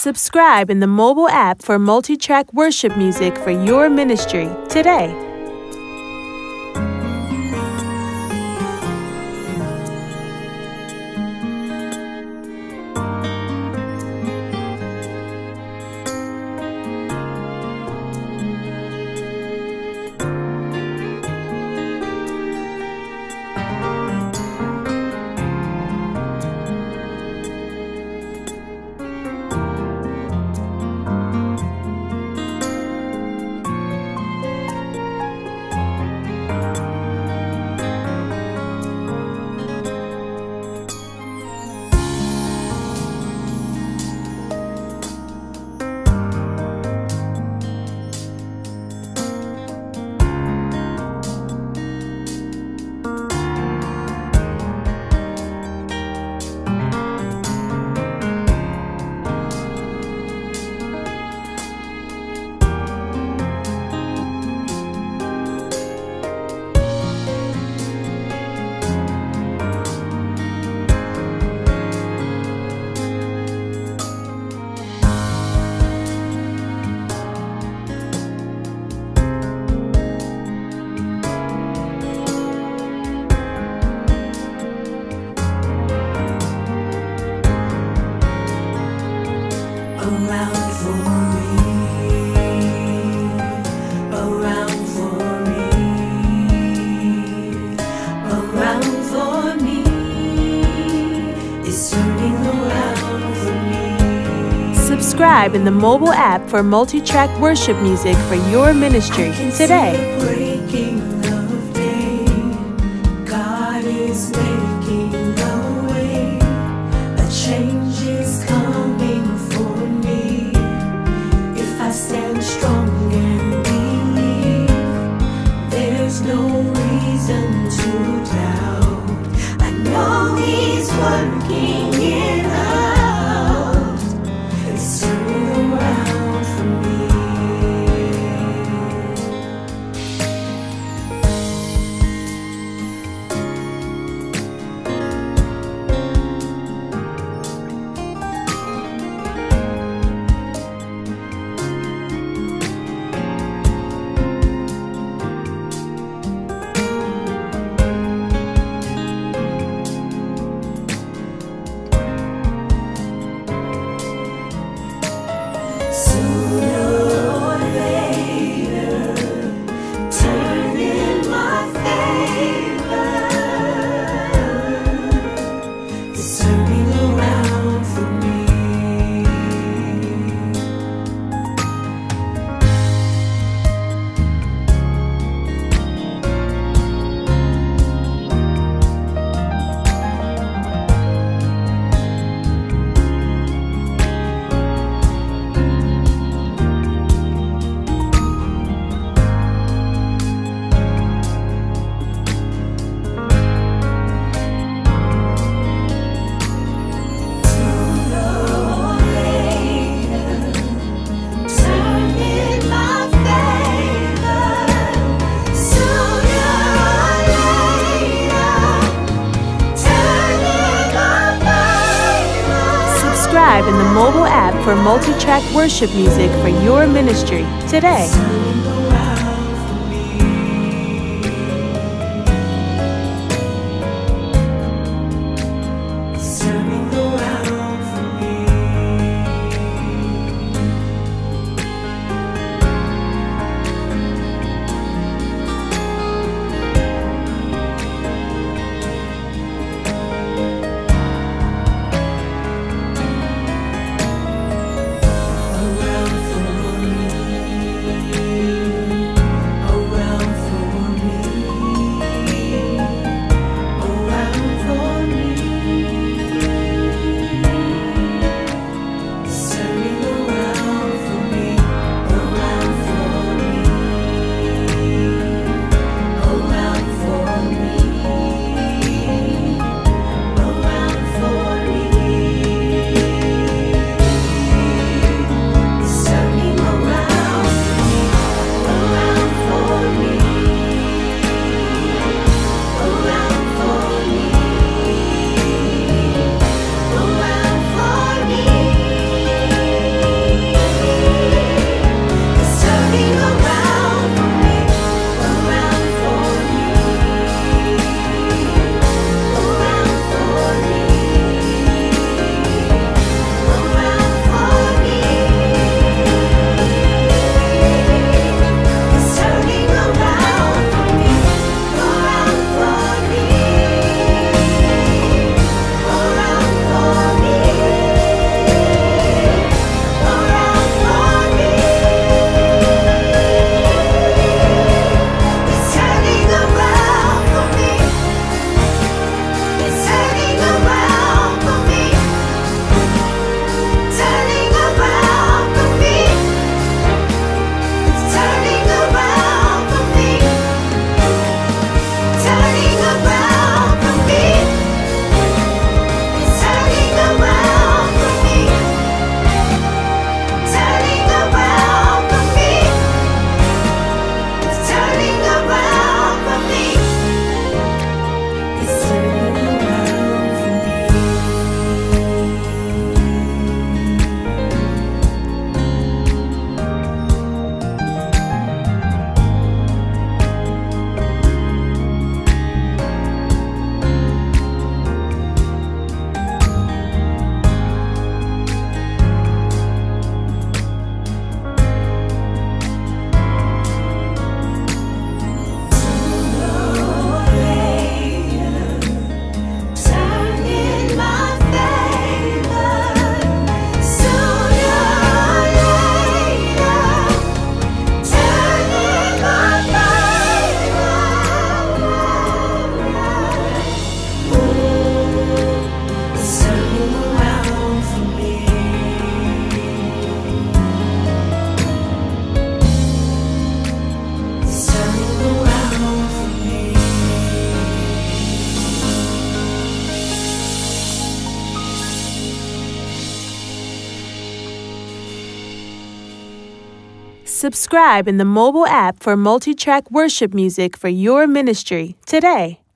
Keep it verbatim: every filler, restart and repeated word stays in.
Subscribe in the mobile app for multi-track worship music for your ministry today. Subscribe in the mobile app for multi-track worship music for your ministry today. God is making a way. A change is coming for me. If I stand strong and believe, there's no reason to doubt. I know He's working it out. It's turning around for me. Subscribe in the mobile app for multi-track worship music for your ministry today. Around for me. Subscribe in the mobile app for multi-track worship music for your ministry today.